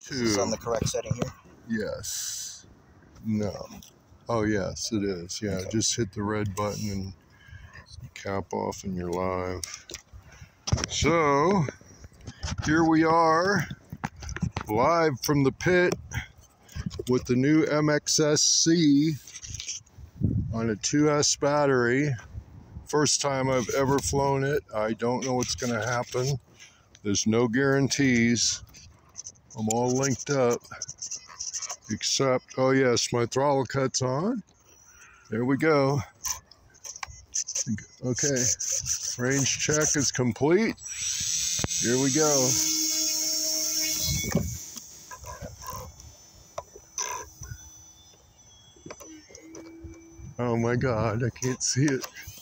Is this on the correct setting here? Yes. No. Oh, yes, it is. Yeah, okay. Just hit the red button and cap off and you're live. So, here we are, live from the pit with the new MXSC on a 2S battery. First time I've ever flown it. I don't know what's going to happen. There's no guarantees. I'm all linked up. Except, oh yes, my throttle cut's on. There we go. Okay, range check is complete. Here we go. Oh my God, I can't see it.